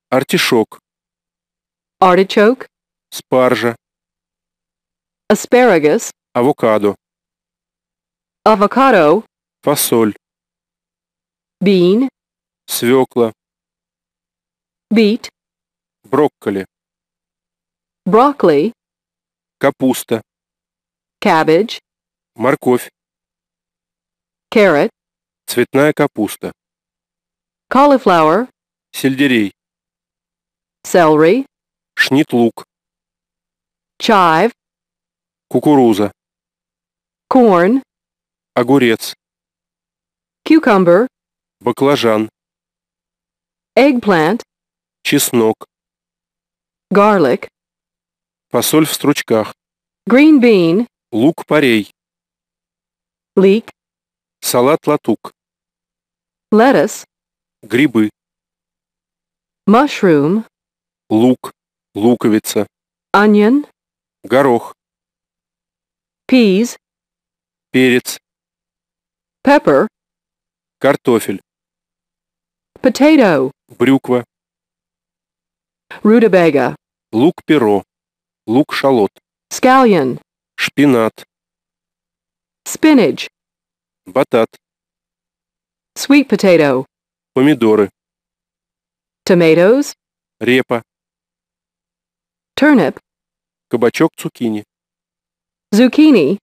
артишок, artichoke, спаржа, asparagus, авокадо, avocado, фасоль, bean, свекла, beet, брокколи, broccoli, капуста, cabbage, морковь, carrot, цветная капуста, cauliflower, сельдерей, celery, шнитлук, chive, кукуруза, corn, огурец, cucumber, баклажан, eggplant, чеснок, garlic, фасоль в стручках, green bean, лук-порей, leek, салат-латук, lettuce, грибы, mushroom, лук, луковица, onion, горох, peas, перец, pepper, картофель, potato, брюква, rutabaga, лук-перо, лук-шалот, scallion, шпинат, spinach, батат, sweet potato, помидоры, tomatoes, репа, turnip, кабачок цукини. zucchini,